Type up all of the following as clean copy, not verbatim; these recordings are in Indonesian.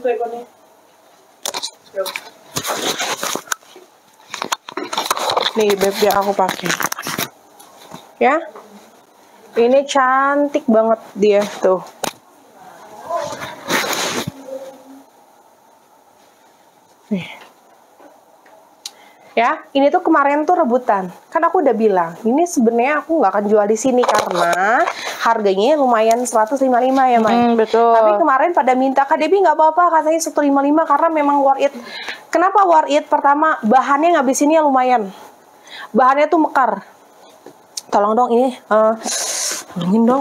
Nih beb yang aku pakai. Ya. Ini cantik banget dia tuh. Nih. Ya, ini tuh kemarin tuh rebutan. Kan aku udah bilang, ini sebenarnya aku nggak akan jual di sini karena harganya lumayan 155 ya, Mai. Betul. Tapi kemarin pada minta, Kak Debbie nggak apa-apa katanya 155 karena memang worth it. Kenapa worth it? Pertama, bahannya ngabisinnya lumayan. Bahannya tuh mekar. Tolong dong ini, tolongin dong.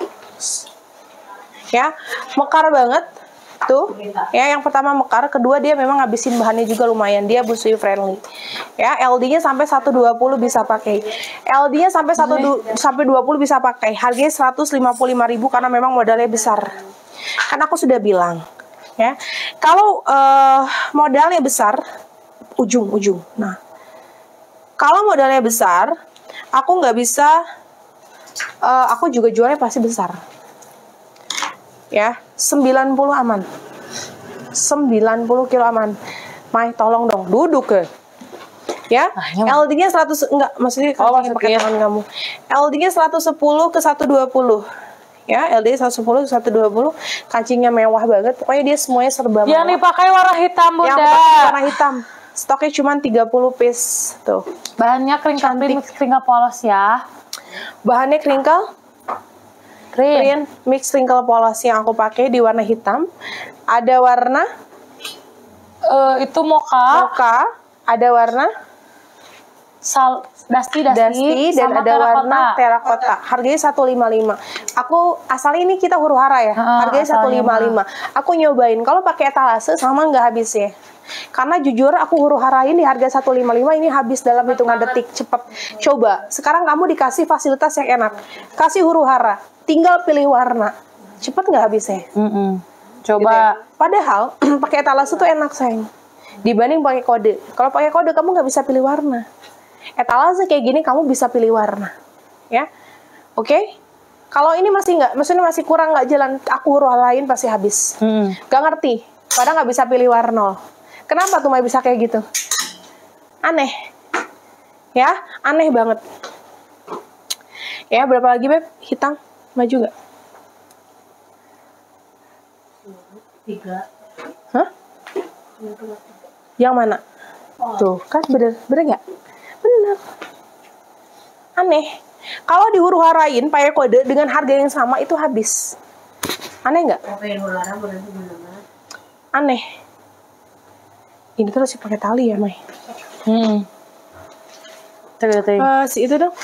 Ya, mekar banget. Tuh, ya yang pertama mekar, kedua dia memang ngabisin bahannya juga lumayan, dia busui friendly. Ya, LD-nya sampai 120 bisa pakai. LD-nya sampai 120 bisa pakai. Harganya 155.000 karena memang modalnya besar. Kan aku sudah bilang, ya. Kalau modalnya besar ujung-ujung. Nah, kalau modalnya besar, aku nggak bisa aku juga jualnya pasti besar. Ya, 90 aman. 90 kilo aman. Mai, tolong dong, duduk ke. Ya, LD-nya 100, enggak, maksudnya pakai tangan kamu. LD-nya 110 ke 120. Ya, LD 110 ke 120. Kancingnya mewah banget. Pokoknya dia semuanya serba mewah. Yang dipakai warna hitam, Bunda. Yang dipakai warna hitam. Stoknya cuma 30 piece. Tuh. Bahannya crinkle mix crinkle polos ya. Bahannya crinkle Print mix crinkle polos yang aku pakai di warna hitam. Ada warna itu mocha. Ada warna dusty dan ada warna terakota. Harganya 155. Aku asalnya ini kita huru hara ya. Harganya 155. Aku nyobain kalau pakai etalase sama nggak habis ya. Karena jujur aku huru harain di harga 155 ini habis dalam hitungan detik, cepet. Coba, sekarang kamu dikasih fasilitas yang enak. Kasih huru hara, tinggal pilih warna. Cepet nggak habisnya? Coba. Gitu ya. Padahal pakai etalase tuh enak sayang. Dibanding pakai kode. Kalau pakai kode kamu nggak bisa pilih warna. Etalase kayak gini kamu bisa pilih warna. Ya. Oke? Kalau ini masih nggak, maksudnya masih kurang nggak jalan, aku huru harain pasti habis. Gak ngerti. Padahal nggak bisa pilih warna. Kenapa tuh Mai bisa kayak gitu? Aneh. Ya, aneh banget. Ya, berapa lagi, Beb? Hitam. Maju gak? 3. Hah? Yang mana? Tuh, kan bener nggak? Bener. Aneh. Kalau dihuru harain pakai kode dengan harga yang sama itu habis. Aneh nggak? Aneh. Ini terus sih pakai tali ya, Mai. Si itu dong.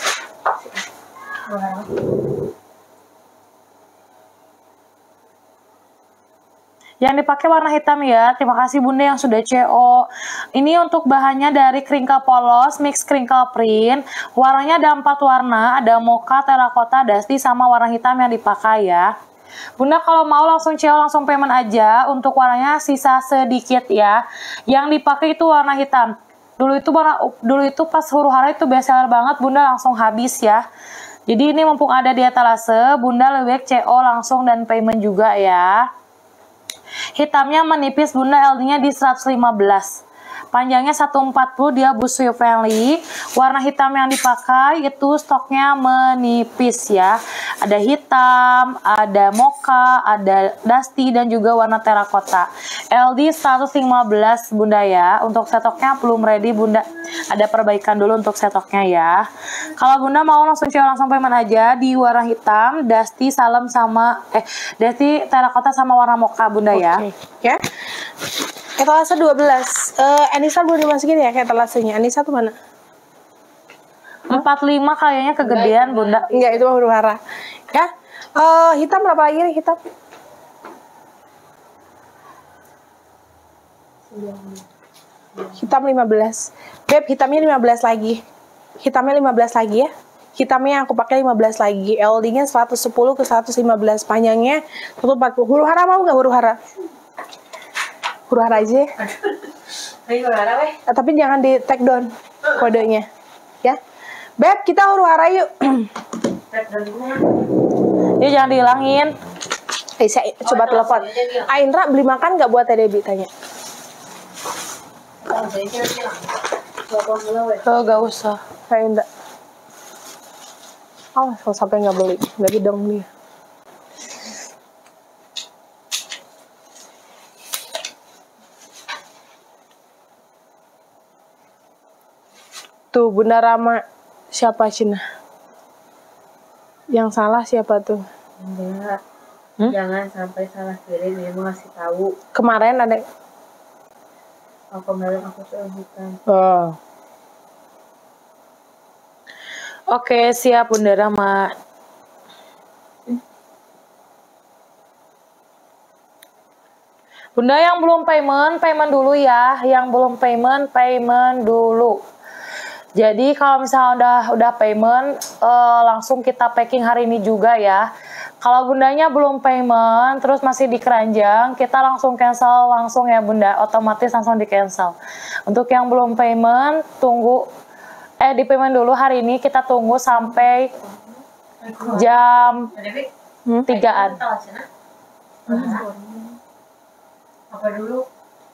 Yang dipakai warna hitam ya. Terima kasih Bunda yang sudah CO. Ini untuk bahannya dari crinkle polos mix crinkle print. Warnanya ada 4 warna, ada mocha, terakota, dusty sama warna hitam yang dipakai ya. Bunda kalau mau langsung CO langsung payment aja. Untuk warnanya sisa sedikit ya. Yang dipakai itu warna hitam. Dulu itu pas huru hara itu best seller banget, Bunda langsung habis ya. Jadi ini mumpung ada di etalase, Bunda lebih baik CO langsung dan payment juga ya. Hitamnya menipis, Bunda, LD-nya di 115. Panjangnya 140, dia busui friendly. Warna hitam yang dipakai itu stoknya menipis ya. Ada hitam, ada mocha, ada dusty dan juga warna terakota. LD 115 Bunda ya. Untuk setoknya belum ready Bunda. Ada perbaikan dulu untuk setoknya ya. Kalau Bunda mau langsung payment aja di warna hitam, dusty salem sama dusty terakota sama warna mocha Bunda ya. Ya. Etalase 12. Anissa belum dimasukin ya ke etalasenya. Anissa tuh mana? 45 kayaknya kegedean Bunda. Enggak, itu huru hara. Ya. Hitam berapa lagi nih hitam? Hitam 15. Beb, hitamnya 15 lagi. Hitamnya 15 lagi ya. Hitamnya aku pakai 15 lagi. LD-nya 110 ke 115. Panjangnya 140. Huru hara mau nggak huru hara? Huru hara aja. Tapi jangan di take down kodenya. Ya. Beb, kita huru hara yuk. Dia jangan dihilangin. Saya coba telepon. Indra beli makan nggak buat Teh Debbie, tanya. Oh, gak usah. Indra. Oh, kalau sampai nggak beli, nggak bidang dia. Tuh, Bunda Rama. Siapa Cina? Yang salah siapa tuh? Enggak. Jangan sampai salah kirim, dia mau ngasih tahu. Kemarin ada. Oh, kemarin aku bukan. Oh. Oke, siap Bunda Rama. Bunda yang belum payment dulu ya. Yang belum payment dulu. Jadi kalau misalnya udah payment, langsung kita packing hari ini juga ya. Kalau bundanya belum payment, terus masih di keranjang, kita langsung cancel langsung ya bunda, otomatis langsung di cancel. Untuk yang belum payment, tunggu, di payment dulu hari ini, kita tunggu sampai jam 3-an. Apa dulu?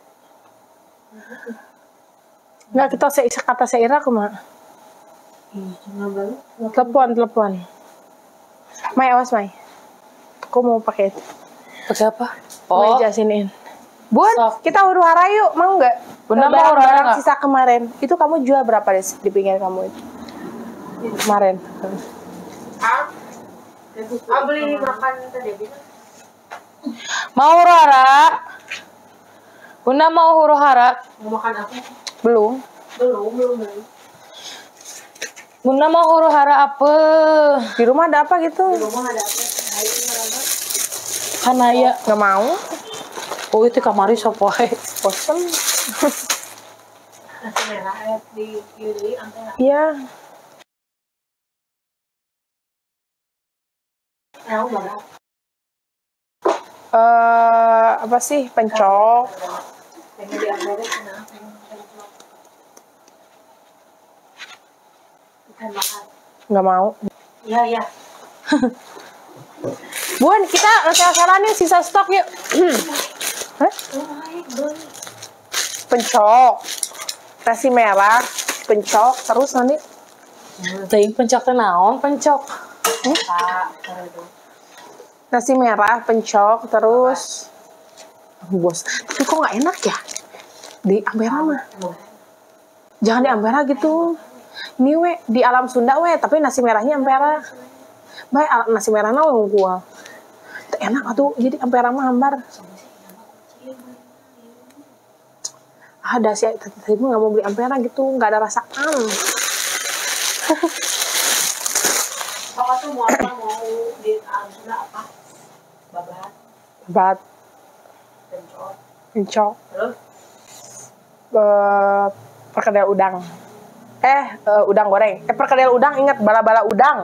Nggak, kita kata Seira kemana? Cuma baru. Telepon. Mai, awas Mai. Aku mau pakai itu. Pakai apa? Oh, siniin. Bun, Sok. kita huru hara yuk, mau nggak? Bunda mau huru-hara barang nggak? sisa kemarin. Itu kamu jual berapa deh di pinggir kamu itu? Kemarin. Beli makan tadi. Mau huru-hara? Bunda mau huru-hara? Mau makan apa? Belum. Belum beli. Bunda mau huru-hara apa? Di rumah ada apa gitu? Rumah ada apa? Karena ya, Nggak mau. oh itu kamari sopoy. Bosen. Nasi merah di kiri antara. Iya. Tahu banget. Apa sih? Pencok. Pengen diambil kenapa? Bukan makan. Nggak mau. Iya. Bun, kita salah-salah nih sisa stok yuk. Hah? Pencok. Nasi merah, pencok, terus nanti Ting pencok teh naon pencok. nasi merah, pencok, terus bos. Tapi kok nggak enak ya? Di Ampera mah. Jangan di Ampera gitu. Ini we di Alam Sunda we, tapi nasi merahnya Ampera. Baik nasi merahnya we gua. Enak atuh, jadi Ampera mah hambar. Ada sih, tadi gue nggak mau beli Ampera gitu, nggak ada rasaan. Pokoknya tuh mau apa, mau di Alam Sunda apa? Babat, Pencok. pencok, Terus? perkedel udang. Udang goreng. Perkedel udang, ingat bala-bala udang.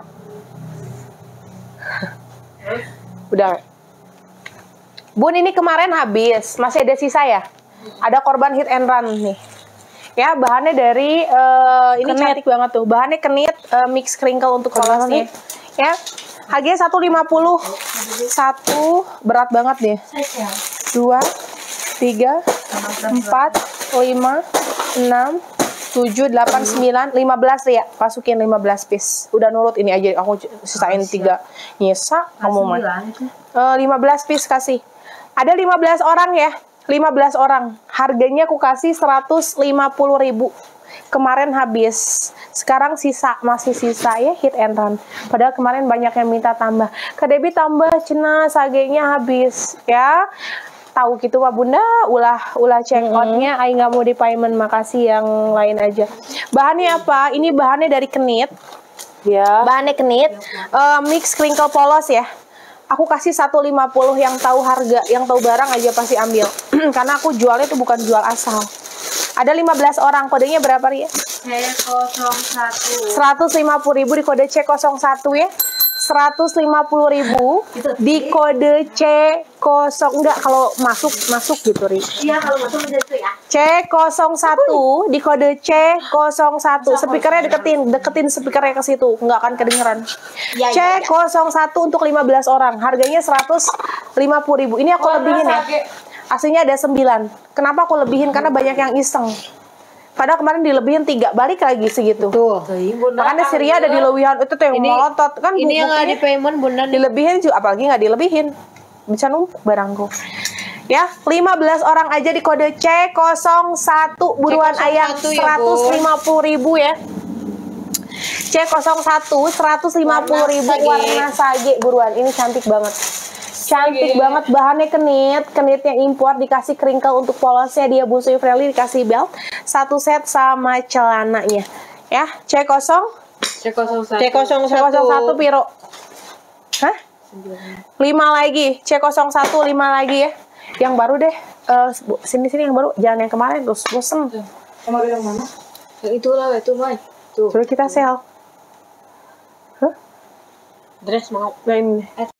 Udang. Bun, ini kemarin habis, masih ada sisa ya? Ada korban hit and run nih. Ya, bahannya dari ini Kenit. cantik banget tuh. Bahannya kenit, mix crinkle untuk kolosnya. Ya. Harganya 150. Satu berat banget deh. 2 3 4 5 6 7 8 9 15 ya. Masukin 15 piece. Udah nurut ini aja, aku sisain 3. Nyisa kamu mah. 15 piece kasih. Ada 15 orang ya. 15 orang. Harganya aku kasih 150.000. Kemarin habis. Sekarang sisa, masih sisa ya, hit and run. Padahal kemarin banyak yang minta tambah. Kak Debbie tambah cina sagenya habis ya. Tahu gitu Pak Bunda, ulah check outnya, Ai nggak mau di payment, makasih yang lain aja. Bahannya apa? Ini bahannya dari kenit. Ya. Bahannya kenit, mix crinkle polos ya. Aku kasih 150, yang tahu harga, yang tahu barang aja pasti ambil. Karena aku jualnya itu bukan jual asal. Ada 15 orang, kodenya berapa Ria? C01. 150.000 di kode C01 ya. 150.000 di kode C0 enggak kalau masuk gitu Ri. Iya, kalau masuk udah itu ya. C01 di kode C01. Speakernya deketin speakernya ke situ, nggak akan kedengeran. C01 untuk 15 orang, harganya 150.000. Ini aku lebihin ya. Aslinya ada 9. Kenapa aku lebihin? Karena banyak yang iseng. Padahal kemarin dilebihin 3, balik lagi segitu. Tuh. Makanya si Ria ada di lebihan itu tuh yang melotot kan. Ini yang nggak di payment Bunda nih. Dilebihin juga, apalagi nggak dilebihin. Bisa numpuk barangku. Ya, 15 orang aja di kode C01 buruan C01 ayam ya, 150.000 ya. C01 150.000 warna sage buruan. Ini cantik banget. Cantik banget, bahannya kenitnya impor, dikasih crinkle untuk polosnya, dia busui friendly, dikasih belt, 1 set sama celananya. Ya, C01 piro. Hah? 5 lagi, C01 5 lagi ya. Yang baru deh. Sini yang baru, jangan yang kemarin terus bosen. Kemarin yang mana? Yang itu lah, itu Mai. Tuh. Coba kita sel. Dress mau. Nah ini.